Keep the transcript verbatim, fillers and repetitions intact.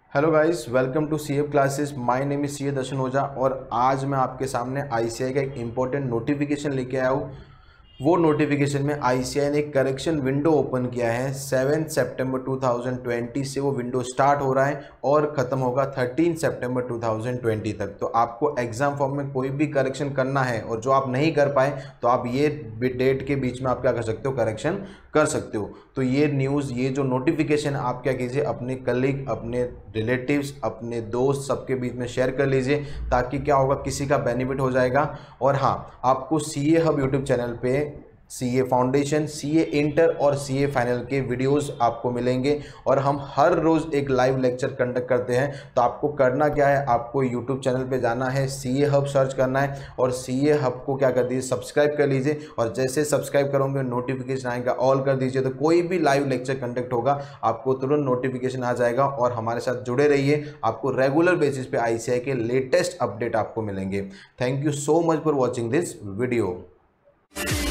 Hello guys, welcome to C F classes. My name is C A Darshan Ojha और आज मैं आपके सामने आई सी आई का एक इम्पोर्टेंट नोटिफिकेशन लेके आया हूँ। वो नोटिफिकेशन में आई सी आई ने एक करेक्शन विंडो ओपन किया है। सेवन सितंबर टू थाउजेंड ट्वेंटी से वो विंडो स्टार्ट हो रहा है और ख़त्म होगा थर्टीन सितंबर टू थाउजेंड ट्वेंटी तक। तो आपको एग्जाम फॉर्म में कोई भी करेक्शन करना है और जो आप नहीं कर पाए तो आप ये डेट के बीच में आप क्या कर सकते हो, करेक्शन कर सकते हो। तो ये न्यूज़, ये जो नोटिफिकेशन, आप क्या कीजिए, अपने कलीग, अपने रिलेटिव्स, अपने दोस्त, सबके बीच में शेयर कर लीजिए, ताकि क्या होगा, किसी का बेनिफिट हो जाएगा। और हाँ, आपको C A hub YouTube channel पे C A foundation, C A inter और सी ए फाइनल के वीडियोस आपको मिलेंगे और हम हर रोज़ एक लाइव लेक्चर कंडक्ट करते हैं। तो आपको करना क्या है, आपको यूट्यूब चैनल पे जाना है, सी ए हब सर्च करना है और सी ए हब को क्या कर दीजिए, सब्सक्राइब कर लीजिए। और जैसे सब्सक्राइब करोगे नोटिफिकेशन आएगा, ऑल कर दीजिए, तो कोई भी लाइव लेक्चर कंडक्ट होगा आपको तुरंत नोटिफिकेशन आ जाएगा। और हमारे साथ जुड़े रहिए, आपको रेगुलर बेसिस पे आई सी आई के लेटेस्ट अपडेट आपको मिलेंगे। Thank you so much for watching this video.